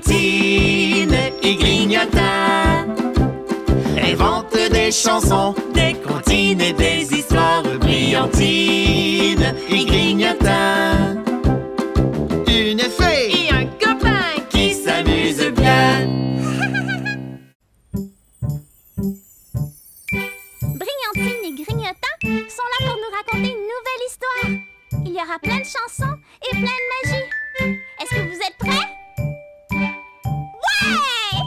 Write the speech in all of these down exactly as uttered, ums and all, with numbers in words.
Brillantine et Grignotin inventent des chansons, des comptines et des histoires. Brillantine et Grignotin, une fée Et un copain qui s'amuse bien. Brillantine et Grignotin sont là pour nous raconter une nouvelle histoire. Il y aura plein de chansons et plein de magie. Est-ce que vous êtes prêts? Ouais!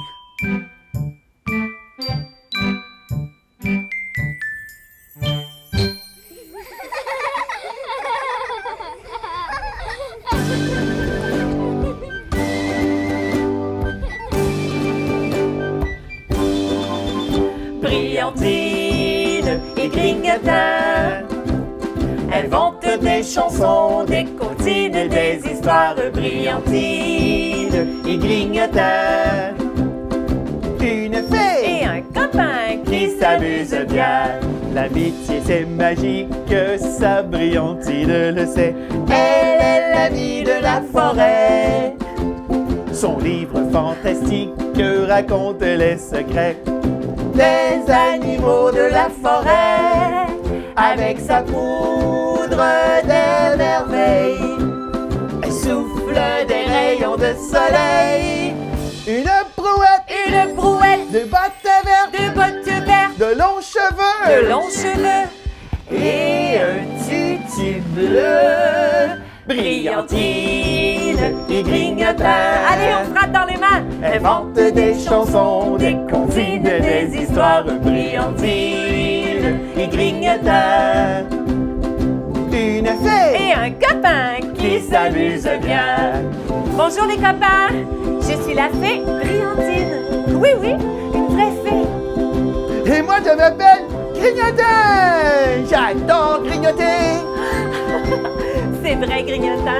Brillantine et Grignotin inventent des chansons, des comptines et des histoires. Brillantine et Grignotin, une fée et un copain qui s'amuse bien. L'amitié c'est magique, ça Brillantine le sait. Elle est l'amie de la forêt. Son livre fantastique raconte les secrets des animaux de la forêt. Avec sa poudre de merveille, elle souffle des rayons de soleil. Une brouette, Une brouette de bottes vertes, de bottes vertes de longs cheveux, de longs cheveux et un tutu bleu. Brillantine et Grignotin, Allez, on frappe dans les mains. inventent des chansons, des comptines, des histoires. Brillantine et Grignotin, une fée Et un copain qui s'amuse bien. Bonjour les copains, je suis la fée Brillantine. Oui, oui, une vraie fée. Et moi je m'appelle Grignotin. J'adore grignoter. C'est vrai, Grignotin.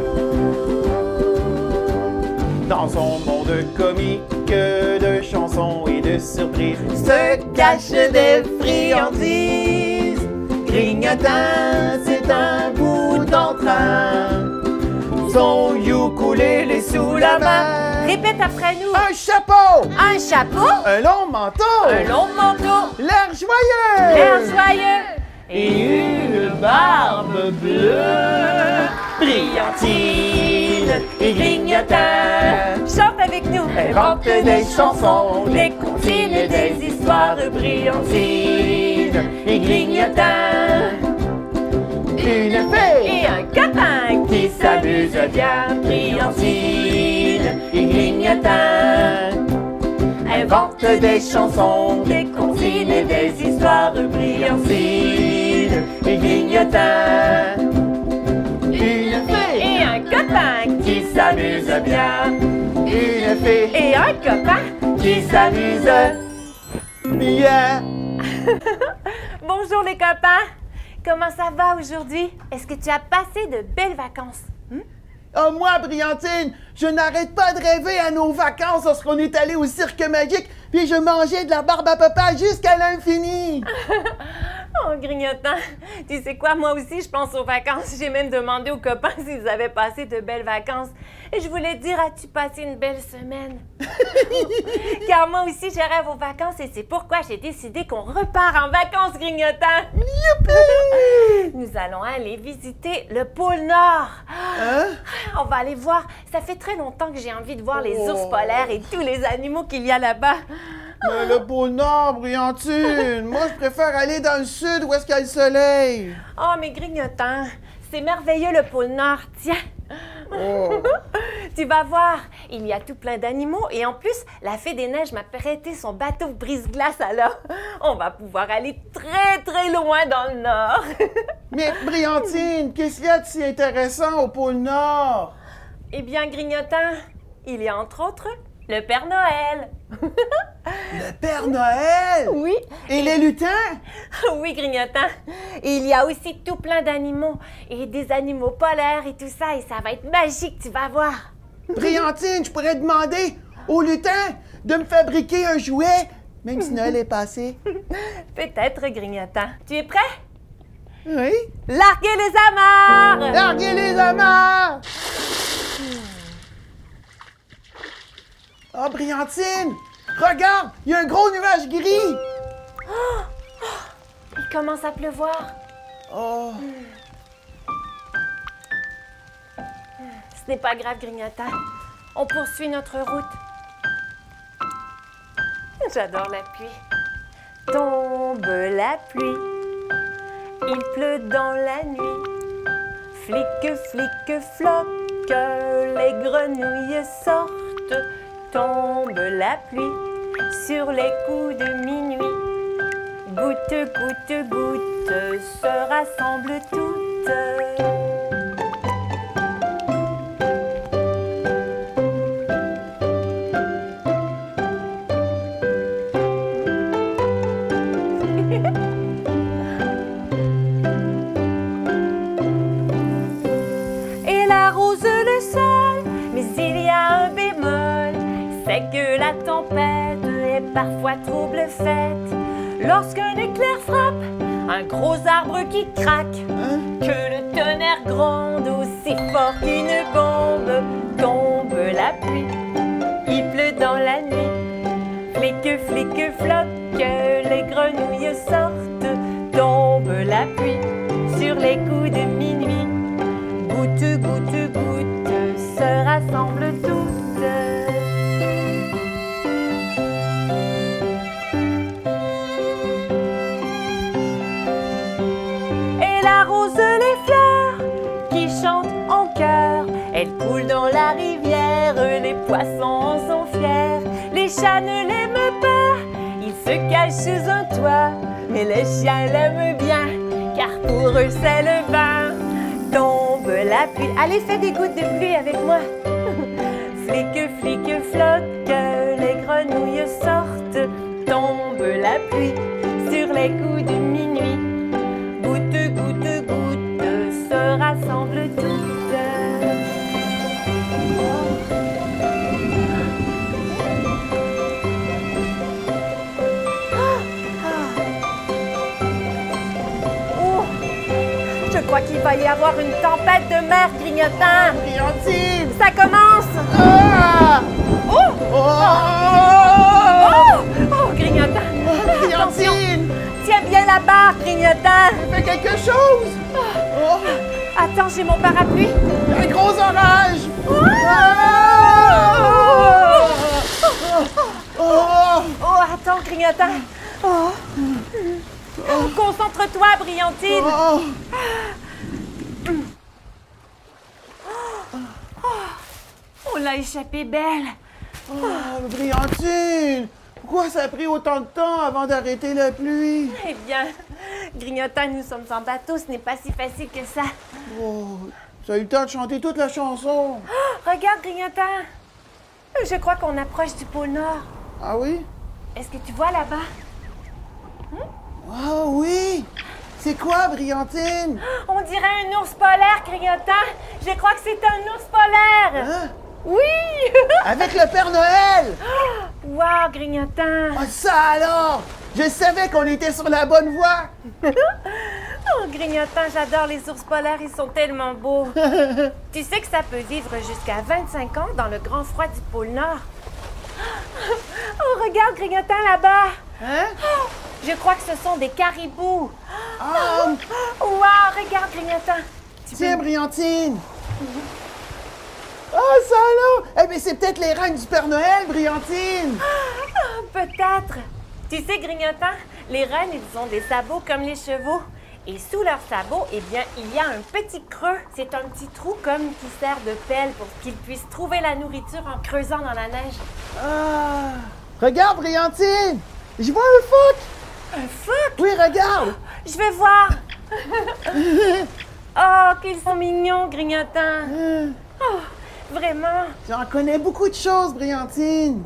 Dans son monde comique de chansons et de surprises se cachent des friandises. Grignotin, c'est un bout d'entrain. Son ukulélé sous la main. Répète après nous. Un chapeau, Un chapeau, un long manteau, un long manteau, l'air joyeux, l'air joyeux. et une barbe bleue. Brillantine et Grignotin Chante avec nous. inventent des chansons, des comptines et des histoires. Brillantine et Grignotin, une fée Et un copain qui s'amuse bien. Brillantine et Grignotin inventent des chansons, des comptines et des histoires. Brillantine et Grignotin, une fée et un copain qui s'amuse bien. Une fée et un copain. qui s'amuse bien. Bonjour les copains. Comment ça va aujourd'hui? Est-ce que tu as passé de belles vacances? Hmm? Oh, moi, Brillantine, je n'arrête pas de rêver à nos vacances lorsqu'on est allé au cirque magique, puis je mangeais de la barbe à papa jusqu'à l'infini. Oh, Grignotin, tu sais quoi, moi aussi, je pense aux vacances. J'ai même demandé aux copains s'ils avaient passé de belles vacances. Et je voulais dire, as-tu passé une belle semaine? Car moi aussi, je rêve aux vacances et c'est pourquoi j'ai décidé qu'on repart en vacances, Grignotin. Youpi! Nous allons aller visiter le pôle Nord. Hein? On va aller voir. Ça fait très longtemps que j'ai envie de voir les Oh. ours polaires et tous les animaux qu'il y a là-bas. Mais le pôle Nord, Brillantine, moi, je préfère aller dans le sud où est-ce qu'il y a le soleil. Oh, mais Grignotin, c'est merveilleux le pôle Nord, tiens. Oh. Tu vas voir, il y a tout plein d'animaux et en plus, la Fée des Neiges m'a prêté son bateau brise-glace alors. On va pouvoir aller très très loin dans le Nord. Mais Brillantine, qu'est-ce qu'il y a de si intéressant au pôle Nord? Eh bien, Grignotin, il y a entre autres le Père Noël. Le Père Noël? Oui. Et les lutins? Oui, Grignotin. Et il y a aussi tout plein d'animaux et des animaux polaires et tout ça et ça va être magique, tu vas voir. Brillantine, je pourrais demander aux lutins de me fabriquer un jouet, même si Noël est passé. Peut-être, Grignotin. Tu es prêt? Oui. Larguez les amarres! Larguez les amarres! Oh, Brillantine! Regarde! Il y a un gros nuage gris! Oh! Il commence à pleuvoir. Oh! Ce n'est pas grave, Grignotant. On poursuit notre route. J'adore la pluie. Tombe la pluie. Il pleut dans la nuit. Flic, flic, floc, les grenouilles sortent. Tombe la pluie sur les coups de minuit. Goutte, goutte, goutte, se rassemblent toutes. Elle arrose le sol, mais il y a un bémol, c'est que la tempête est parfois trouble faite. Lorsqu'un éclair frappe, un gros arbre qui craque, Hein? que le tonnerre gronde aussi fort qu'une bombe, tombe la pluie, il pleut dans la nuit, flic, flic, floc, les grenouilles sortent, tombe la pluie sur les coups de minuit, goutte, goutte, goutte, se rassemblent toutes. Arrose les fleurs qui chantent en chœur. Elle coule dans la rivière, les poissons en sont fiers. Les chats ne l'aiment pas, ils se cachent sous un toit. Mais les chiens l'aiment bien, car pour eux c'est le bain. Tombe la pluie. Allez, fais des gouttes de pluie avec moi. Flic, flic, floc, les grenouilles sortent. Tombe la pluie sur les coups de minuit. Goutte, goutte, goutte, se rassemblent toutes. Oh, je crois qu'il va y avoir une tempête de mer, Grignotant. Brillantine! Ça commence. Ah! Oh! Oh! Oh! Oh, Grignotant. Attention. Brillantine! Tiens bien la barre, Grignotant. Fais quelque chose! Oh! Attends, j'ai mon parapluie. Il y a un gros orage! Oh! Oh! Oh, attends, Grignotant. Oh. Concentre-toi, Brillantine. Oh! On l'a échappé belle. Oh, Brillantine! Pourquoi ça a pris autant de temps avant d'arrêter la pluie? Eh bien, Grignotant, nous sommes en bateau, ce n'est pas si facile que ça. Oh, ça a eu le temps de chanter toute la chanson. Oh, regarde, Grignotant. Je crois qu'on approche du pôle Nord. Ah oui? Est-ce que tu vois là-bas? Ah oui! C'est quoi, Brillantine? On dirait un ours polaire, Grignotant. Je crois que c'est un ours polaire. Hein? Oui! Avec le Père Noël! Wow, Grignotant. Ah, ça alors! Je savais qu'on était sur la bonne voie! Oh, Grignotant, j'adore les ours polaires, ils sont tellement beaux. Tu sais que ça peut vivre jusqu'à vingt-cinq ans dans le grand froid du pôle Nord. Oh, regarde, Grignotant, là-bas. Hein? Je crois que ce sont des caribous. Ah! Wow, regarde, Grignotant. Tu Tiens, peux- Brillantine! Ah, ça alors! Eh bien, c'est peut-être les reines du Père Noël, Brillantine! Ah, peut-être. Tu sais, Grignotant, les rennes, ils ont des sabots comme les chevaux. Et sous leurs sabots, eh bien, il y a un petit creux. C'est un petit trou comme qui sert de pelle pour qu'ils puissent trouver la nourriture en creusant dans la neige. Ah! Regarde, Brillantine! Je vois un phoque! Un phoque? Oui, regarde! Je vais voir. Oh, qu'ils sont mignons, Grignotant. Hum, Oh, vraiment. J'en connais beaucoup de choses, Brillantine!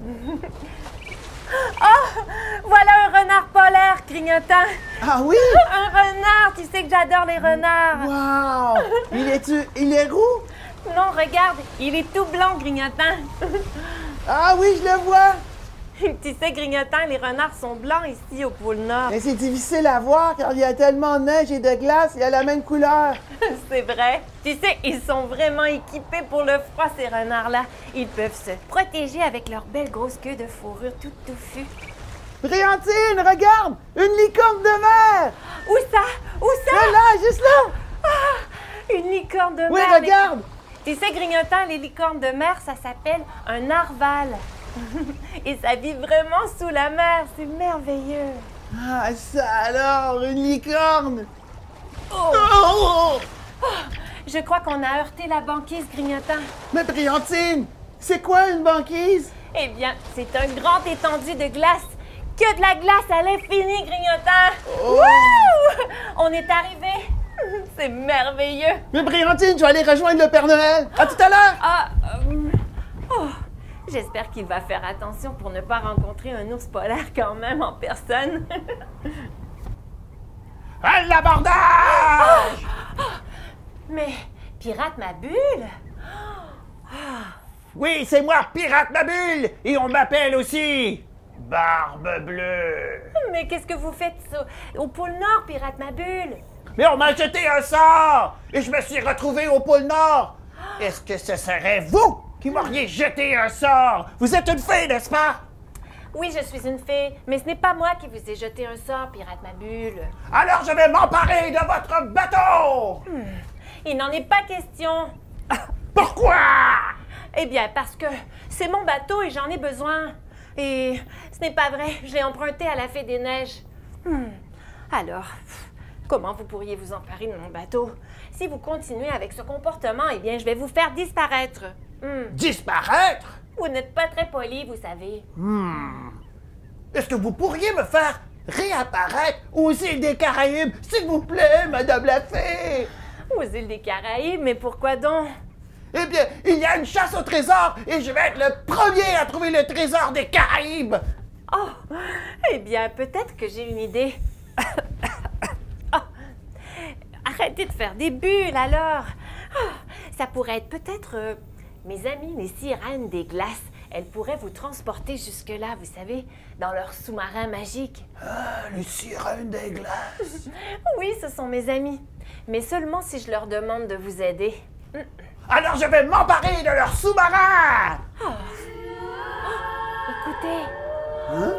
Oh, voilà un renard polaire, Grignotant. Ah oui? Un renard, tu sais que j'adore les renards. Wow! Il est-tu... Il est roux? Non, regarde, il est tout blanc, Grignotant. Ah oui, je le vois! Tu sais, Grignotant, les renards sont blancs ici au pôle Nord. Mais c'est difficile à voir car il y a tellement de neige et de glace, il y a la même couleur. C'est vrai. Tu sais, ils sont vraiment équipés pour le froid, ces renards-là. Ils peuvent se protéger avec leur belle grosse queue de fourrure toute touffue. Brillantine, regarde! Une licorne de mer! Où ça? Où ça? Là, là, juste là! Ah, une licorne de Oui, mer. regarde! Tu sais, Grignotant, les licornes de mer, ça s'appelle un narval. Et ça vit vraiment sous la mer. C'est merveilleux. Ah, ça alors, une licorne! Oh. Oh! Oh, je crois qu'on a heurté la banquise, Grignotant. Mais Brillantine, c'est quoi une banquise? Eh bien, c'est un grand étendu de glace. Que de la glace à l'infini, Grignotant. Oh. Wouh! On est arrivé. C'est merveilleux. Mais Brillantine, je vais aller rejoindre le Père Noël. À tout à l'heure! Ah, euh, oh, j'espère qu'il va faire attention pour ne pas rencontrer un ours polaire quand même en personne. À l'abordage! Mais, pirate ma bulle? Oui, c'est moi, Pirate ma bulle! Et on m'appelle aussi Barbe Bleue. Mais qu'est-ce que vous faites au pôle Nord, pirate ma bulle? Mais on m'a jeté un sort! Et je me suis retrouvé au pôle Nord! Est-ce que ce serait vous qui m'auriez jeté un sort? Vous êtes une fée, n'est-ce pas? Oui, je suis une fée, mais ce n'est pas moi qui vous ai jeté un sort, pirate ma bulle. Alors je vais m'emparer de votre bateau! Hmm. Il n'en est pas question. Pourquoi? Eh bien, parce que c'est mon bateau et j'en ai besoin. Et ce n'est pas vrai, je l'ai emprunté à la Fée des Neiges. Hmm. Alors, comment vous pourriez vous emparer de mon bateau? Si vous continuez avec ce comportement, eh bien, je vais vous faire disparaître. Hmm. Disparaître? Vous n'êtes pas très poli, vous savez. Hmm. Est-ce que vous pourriez me faire réapparaître aux îles des Caraïbes, s'il vous plaît, Madame la Fée? Aux îles des Caraïbes, mais pourquoi donc? Eh bien, il y a une chasse au trésor et je vais être le premier à trouver le trésor des Caraïbes. Oh, eh bien, peut-être que j'ai une idée. Oh, arrêtez de faire des bulles, alors. Oh, ça pourrait être peut-être euh, mes amis, les sirènes des glaces. Elles pourraient vous transporter jusque-là, vous savez, dans leur sous-marin magique. Ah, les sirènes des glaces. Oui, ce sont mes amis. Mais seulement si je leur demande de vous aider. Alors je vais m'emparer de leur sous-marin. Oh. Oh, écoutez. Hein?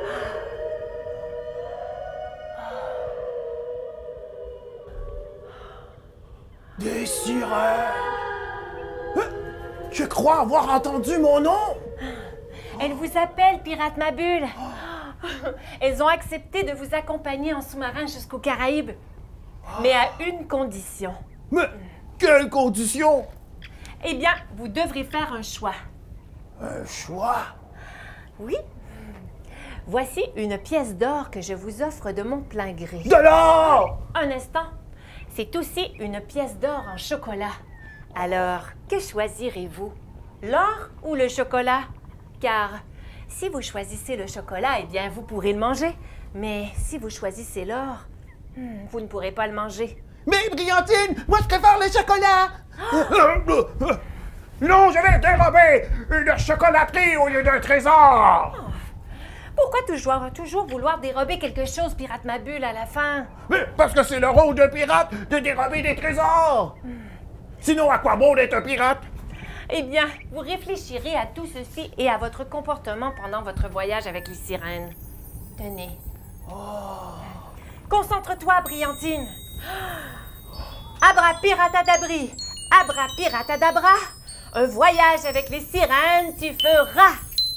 Des sirènes. Hein? Je crois avoir entendu mon nom. Elles vous appellent, Pirate ma bulle. Elles ont accepté de vous accompagner en sous-marin jusqu'aux Caraïbes. Mais à une condition. Mais quelle condition? Eh bien, vous devrez faire un choix. Un choix? Oui. Voici une pièce d'or que je vous offre de mon plein gré. De l'or! Un instant. C'est aussi une pièce d'or en chocolat. Alors, que choisirez-vous? L'or ou le chocolat? Car si vous choisissez le chocolat, eh bien, vous pourrez le manger. Mais si vous choisissez l'or, hmm, vous ne pourrez pas le manger. Mais Brillantine, moi je préfère le chocolat! Non, je vais dérober une chocolaterie au lieu d'un trésor! Oh. Pourquoi toujours, toujours vouloir dérober quelque chose, pirate ma bulle, à la fin? Mais parce que c'est le rôle d'un pirate de dérober des trésors! Hmm. Sinon, à quoi bon d'être un pirate? Eh bien, vous réfléchirez à tout ceci et à votre comportement pendant votre voyage avec les sirènes. Tenez. Oh. Concentre-toi, Brillantine. Abra piratadabri, abra piratadabra, un voyage avec les sirènes tu feras.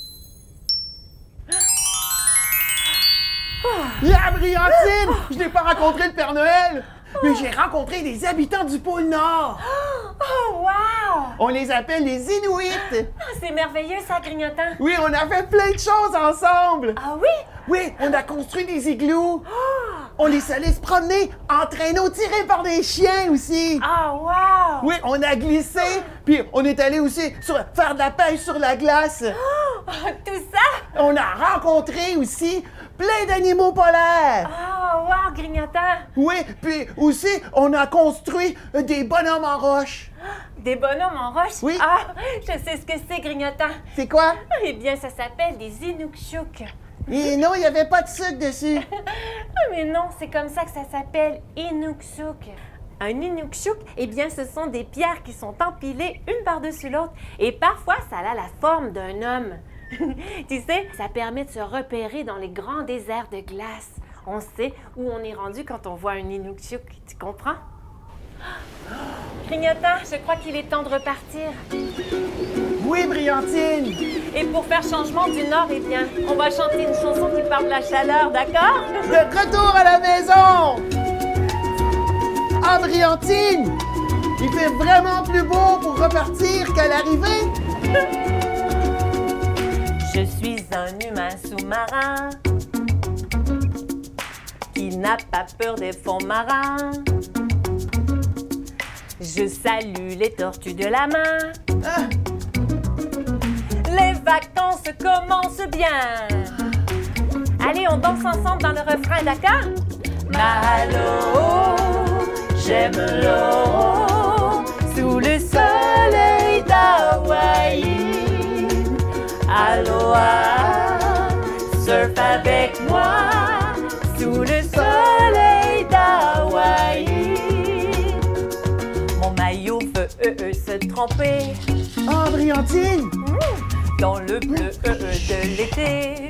La Brillantine! Je n'ai pas rencontré le Père Noël, mais j'ai rencontré des habitants du pôle Nord. Oh, wow! On les appelle les Inuits. Oh, c'est merveilleux, ça, Grignotant. Oui, on a fait plein de choses ensemble. Ah oui? Oui, on a construit des igloos. On les allait se promener en traîneau tiré par des chiens aussi. Ah, wow! Oui, on a glissé, puis on est allé aussi sur, faire de la pêche sur la glace. Oh, tout ça? On a rencontré aussi plein d'animaux polaires. Oh, wow, Grignotant. Oui, puis aussi, on a construit des bonhommes en roche. Des bonhommes en roche? Oui. Ah, je sais ce que c'est, Grignotant. C'est quoi? Eh bien, ça s'appelle des Inukshuk. Et non, il n'y avait pas de sucre dessus. Mais non, c'est comme ça que ça s'appelle, Inukshuk. Un inukshuk, eh bien, ce sont des pierres qui sont empilées une par-dessus l'autre et parfois, ça a la forme d'un homme. Tu sais, ça permet de se repérer dans les grands déserts de glace. On sait où on est rendu quand on voit un inukshuk, tu comprends? Grignotant, je crois qu'il est temps de repartir. Oui, Brillantine! Et pour faire changement du Nord, eh bien, on va chanter une chanson qui parle de la chaleur, d'accord? De retour à la maison! Ah, Brillantine! Il fait vraiment plus beau pour repartir qu'à l'arrivée! Je suis un humain sous-marin qui n'a pas peur des fonds marins. Je salue les tortues de la main. Ah. Les vacances commencent bien. Allez, on danse ensemble dans le refrain, d'accord? Mahalo, j'aime l'eau sous le soleil d'Hawaï. Aloha, surf avec moi sous le soleil d'Hawaï. Mon maillot veut euh, euh, se tremper. Ah, Brillantine! Dans le bleu euh, euh, de l'été.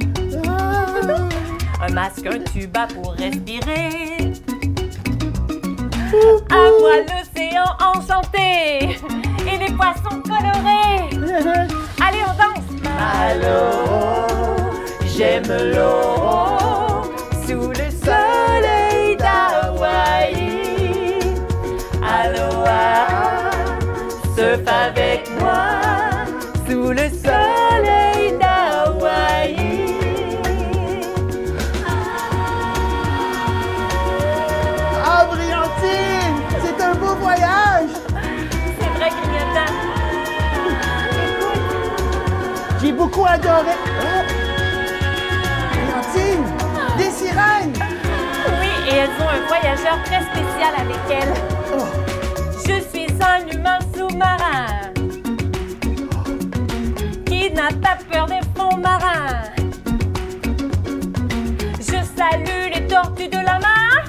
Ah. Un masque, un tuba pour respirer. À moi l'océan enchanté et les poissons colorés. Allez, on danse! Allô, j'aime l'eau sous le soleil d'Hawaï. Aloha, surf avec moi sous le soleil d'Hawaï. Ah, Brillantine! C'est un beau voyage! C'est vrai, Grignotant. J'ai beaucoup adoré. Oh. Brillantine! Des sirènes! Oui, et elles ont un voyageur très spécial avec elles. Oh. Je suis un humain sous-marin qui n'a pas peur des fonds marins. Je salue les tortues de la main.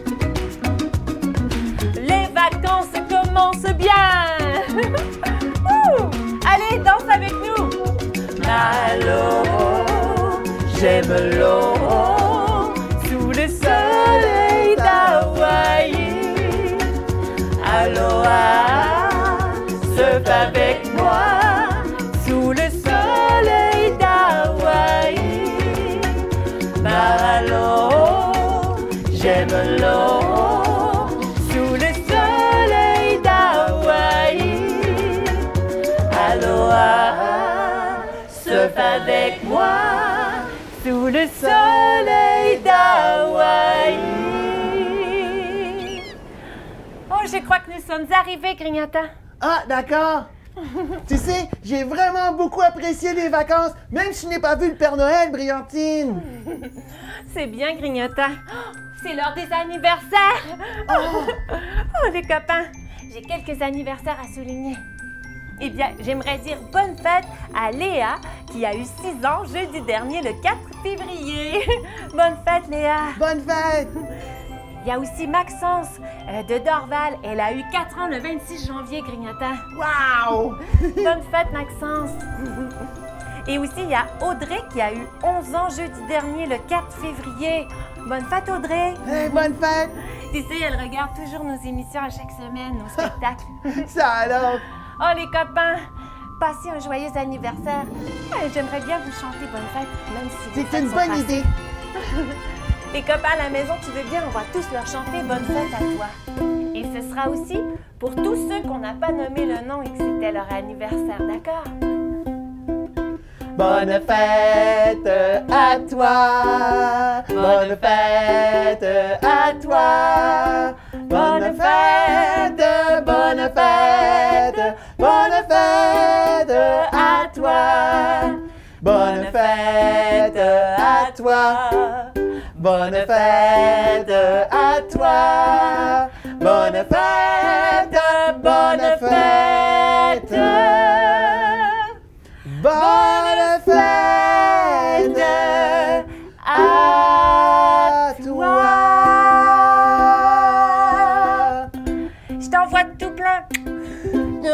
Les vacances commencent bien. Ouh. Allez, danse avec nous. Allô, j'aime l'eau sous le soleil d'Hawaï. Aloha, surf avec moi sous le soleil d'Hawaï. Mahalo, j'aime l'eau sous le soleil d'Hawaï. Aloha, surf avec moi sous le soleil d'Hawaï. Oh, je crois que nous sommes arrivés, Grignotant. Ah, d'accord. Tu sais, j'ai vraiment beaucoup apprécié les vacances, même si je n'ai pas vu le Père Noël, Brillantine. C'est bien, Grignotant. Oh, c'est l'heure des anniversaires. Oh. Oh, les copains, j'ai quelques anniversaires à souligner. Eh bien, j'aimerais dire bonne fête à Léa, qui a eu six ans jeudi dernier, le quatre février. Bonne fête, Léa. Bonne fête. Il y a aussi Maxence euh, de Dorval. Elle a eu quatre ans le vingt-six janvier, Grignotant. Wow. Bonne fête, Maxence. Et aussi, il y a Audrey qui a eu onze ans jeudi dernier, le quatre février. Bonne fête, Audrey. Hey, bonne fête. Tu sais, elle regarde toujours nos émissions à chaque semaine, nos spectacles. Ça alors. Oh, les copains, passez un joyeux anniversaire. Euh, J'aimerais bien vous chanter bonne fête, même si les C'est fêtes une sont bonne passées. idée. Les copains à la maison, tu veux bien, on va tous leur chanter bonne fête à toi. Et ce sera aussi pour tous ceux qu'on n'a pas nommé le nom et que c'était leur anniversaire, d'accord? Bonne fête à toi. Bonne fête à toi. Bonne fête, bonne fête, bonne fête à toi. Bonne fête à toi. Bonne fête à toi. Bonne fête, bonne fête. Bonne fête à toi.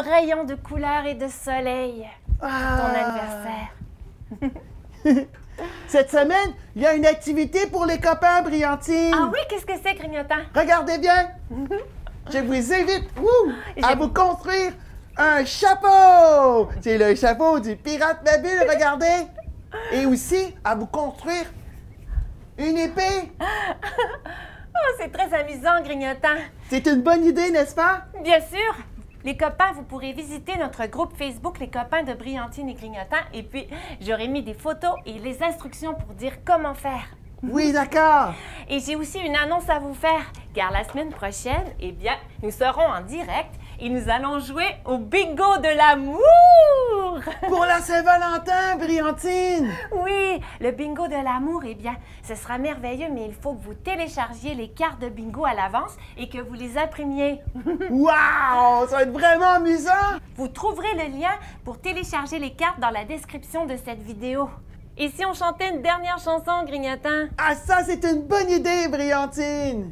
rayons de couleur et de soleil pour ton anniversaire. Cette semaine, il y a une activité pour les copains, Brillantine. Ah oui, qu'est-ce que c'est, Grignotant? Regardez bien. Je vous invite wouh, à J'ai- vous construire un chapeau. C'est le chapeau du pirate Mabule, regardez. Et aussi à vous construire une épée. Oh, c'est très amusant, Grignotant. C'est une bonne idée, n'est-ce pas? Bien sûr! Les copains, vous pourrez visiter notre groupe Facebook, les copains de Brillantine et Grignotant. Et puis, j'aurai mis des photos et les instructions pour dire comment faire. Oui, d'accord. Et j'ai aussi une annonce à vous faire, car la semaine prochaine, eh bien, nous serons en direct et nous allons jouer au bingo de l'amour! Pour la Saint-Valentin, Brillantine. Oui, le bingo de l'amour, eh bien, ce sera merveilleux, mais il faut que vous téléchargiez les cartes de bingo à l'avance et que vous les imprimiez. Wow, ça va être vraiment amusant. Vous trouverez le lien pour télécharger les cartes dans la description de cette vidéo. Et si on chantait une dernière chanson, Grignotant? Ah, ça, c'est une bonne idée, Brillantine.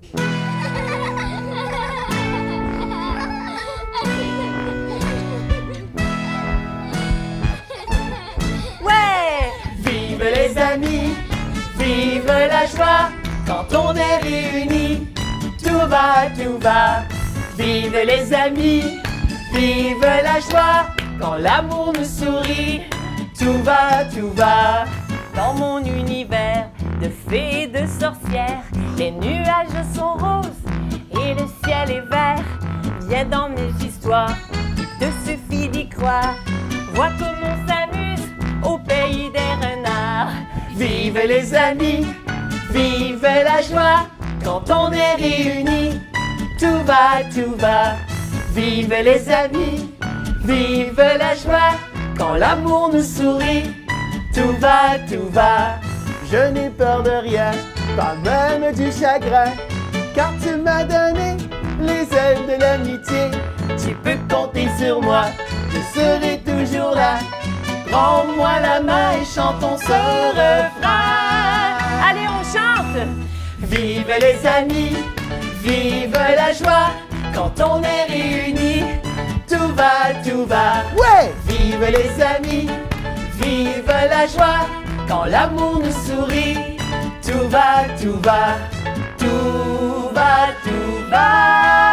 Ouais! Vive les amis, vive la joie, quand on est réunis, tout va, tout va. Vive les amis, vive la joie, quand l'amour nous sourit, tout va, tout va. Dans mon univers de fées et de sorcières, les nuages sont roses et le ciel est vert. Viens dans mes histoires, il te suffit d'y croire. Vois comme on s'amuse au pays des renards. Vive les amis, vive la joie, quand on est réunis, tout va, tout va. Vive les amis, vive la joie, quand l'amour nous sourit, tout va, tout va. Je n'ai peur de rien, pas même du chagrin, car tu m'as donné les ailes de l'amitié. Tu peux compter sur moi, je serai toujours là. Prends-moi la main et chantons ce refrain. Allez, on chante! Vive les amis, vive la joie, quand on est réunis, tout va, tout va. Ouais! Vive les amis, vive la joie, quand l'amour nous sourit, tout va, tout va, tout va, tout va.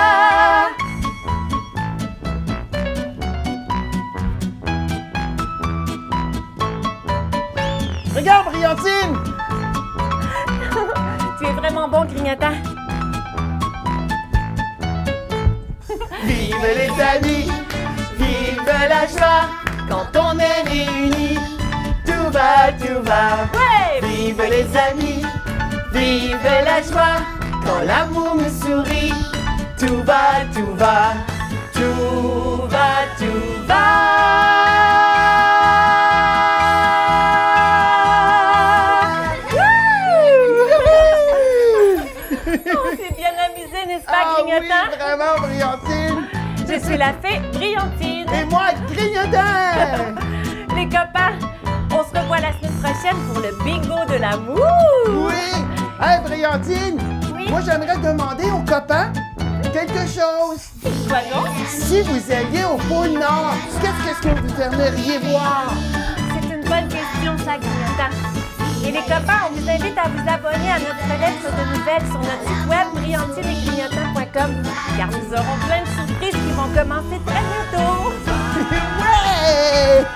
Regarde, Brillantine! Tu es vraiment bon, Grignotant. Vive les amis, vive la joie, quand on est réunis, tout va, tout va. Ouais! Vive les amis, vive la joie, quand l'amour nous sourit, tout va, tout va, tout va, tout va. On s'est bien amusé, n'est-ce pas, Ah oui, Grignotant? vraiment, Brillantine! Je suis la fée Brillantine. Et moi, Grignotin! Les copains, on se revoit la semaine prochaine pour le bingo de l'amour. Oui! Hey, Brillantine! Oui. Moi, j'aimerais demander aux copains quelque chose. Quoi donc? Si vous alliez au pôle Nord, qu'est-ce que vous aimeriez voir? C'est une bonne question, ça, Grignotant. Et les copains, on vous invite à vous abonner à notre lettre de nouvelles sur notre site web brillantine et grignotant point com, car nous aurons plein de surprises qui vont commencer très bientôt. Ouais!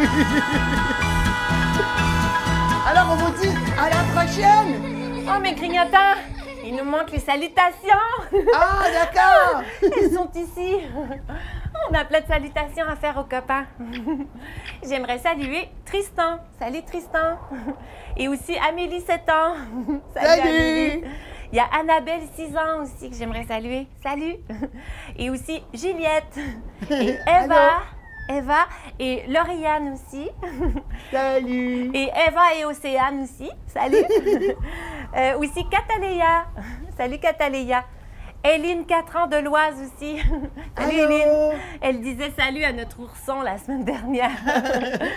Alors, on vous dit à la prochaine! Oh, mais Grignotant, il nous manque les salutations. Ah, d'accord! Elles sont ici. On a plein de salutations à faire aux copains. J'aimerais saluer Tristan. Salut Tristan. Et aussi Amélie, sept ans. Salut. Amélie. Il y a Annabelle, six ans aussi, que j'aimerais saluer. Salut. Et aussi Juliette. Et Eva. Allô. Eva. Et Lauriane aussi. Salut! Et Eva et Océane aussi. Salut. euh, aussi Cataléa. Salut Cataléa. Éline, quatre ans, de l'Oise aussi. Salut Allô. Éline. Elle disait salut à notre ourson la semaine dernière.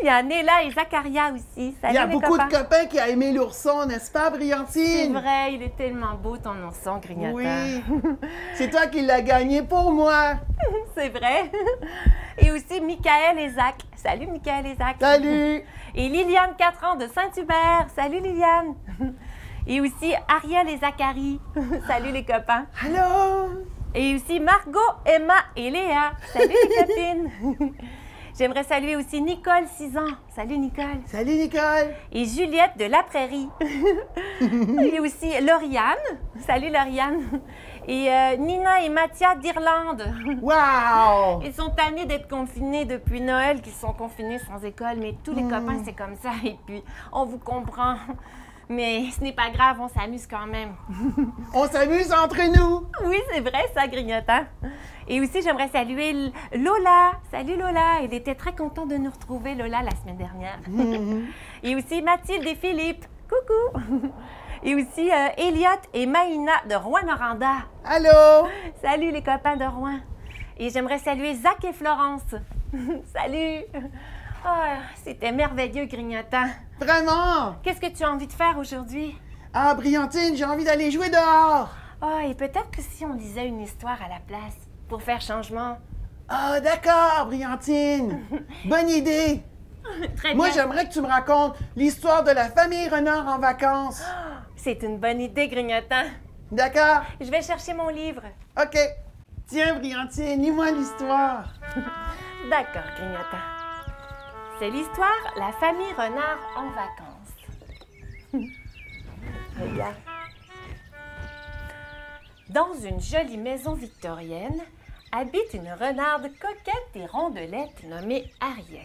Il y a Néla et Zacharia aussi. Salut Il y a les beaucoup copains. de copains qui ont aimé l'ourson, n'est-ce pas, C'est Brillantine? vrai, il est tellement beau ton ourson grignotant. Oui. C'est toi qui l'as gagné pour moi. C'est vrai. Et aussi Michael et Zach. Salut Michael et Zach. Salut. Et Liliane, quatre ans, de Saint-Hubert. Salut Liliane. Et aussi Ariel et Zachary. Salut les copains. Allô? Et aussi Margot, Emma et Léa. Salut les copines. J'aimerais saluer aussi Nicole, six ans. Salut Nicole. Salut, Nicole. Et Juliette de La Prairie. Et aussi Lauriane. Salut Lauriane. Et euh, Nina et Mathia d'Irlande. Wow. Ils sont tannés d'être confinés depuis Noël, qu'ils sont confinés sans école, mais tous les Mm. copains, c'est comme ça. Et puis, on vous comprend. Mais ce n'est pas grave, on s'amuse quand même. On s'amuse entre nous. Oui, c'est vrai, ça, grignotant. Et aussi, j'aimerais saluer L- Lola. Salut Lola. Elle était très contente de nous retrouver, Lola, la semaine dernière. Mhm. Et aussi Mathilde et Philippe. Coucou. Et aussi euh, Elliot et Maïna de Rouen-Noranda. Allô? Salut les copains de Rouen. Et j'aimerais saluer Zach et Florence. Salut. Ah, c'était merveilleux, grignotant. Vraiment? Qu'est-ce que tu as envie de faire aujourd'hui? Ah, Brillantine, j'ai envie d'aller jouer dehors. Ah, et peut-être que si on lisait une histoire à la place, pour faire changement. Ah, d'accord, Brillantine. Bonne idée. Très Moi, bien. j'aimerais que tu me racontes l'histoire de la famille Renard en vacances. C'est une bonne idée, grignotant. D'accord? Je vais chercher mon livre. OK. Tiens, Brillantine, lis-moi l'histoire. D'accord, grignotant. C'est l'histoire La famille Renard en vacances. Regarde. Dans une jolie maison victorienne, habite une renarde coquette et rondelette nommée Harriet.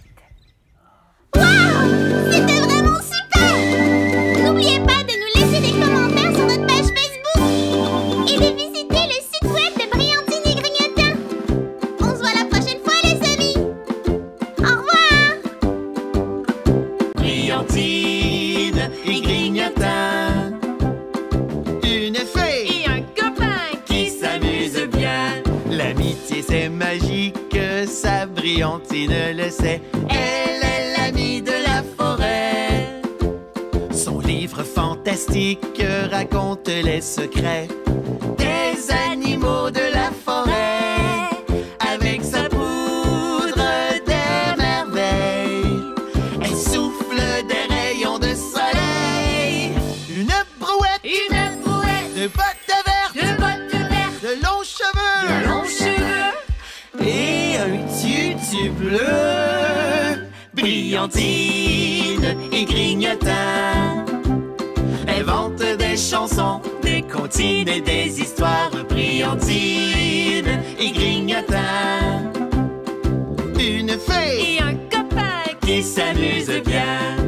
Waouh! C'était vraiment super! N'oubliez pas de nous laisser des commentaires sur notre page Facebook et de visiter le site web de Brillantine et Grignotant. On se voit la prochaine fois, les amis! Au revoir! Brillantine et Grignotant. Une fée Et un copain qui s'amuse bien. L'amitié c'est magique, ça Brillantine le sait. Elle est l'amie de la forêt. Son livre fantastique raconte les secrets des animaux de la forêt. Avec sa poudre des merveilles, elle souffle des rayons de soleil. Une brouette, une brouette de bottes vertes, de bottes vertes, de longs cheveux, de longs cheveux. et un tutu bleu. Brillantine et Grignotant inventent des chansons, des comptines et des histoires. Brillantine et Grignotant. Une fée Et un copain qui s'amuse bien.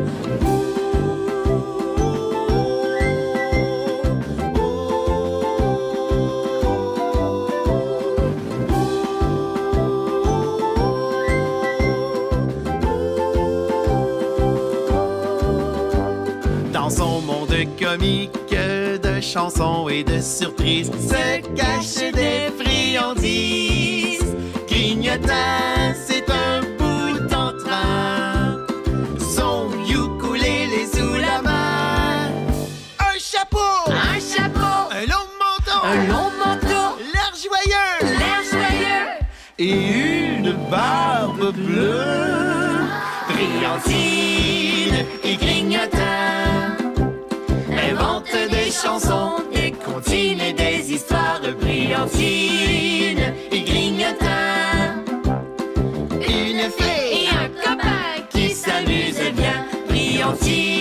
Dans son monde comique de chansons et de surprises se cachent des friandises. Grignotant, c'est un bout en train. Son ukulélé sous la main. Un chapeau, un chapeau, un long manteau, un long manteau, l'air joyeux, l'air joyeux. et une barbe bleue. Brillantine et Grignotant inventent des chansons, des comptines et des histoires. Brillantine et Grignotant. Une fée Et un copain qui s'amuse bien. Brillantine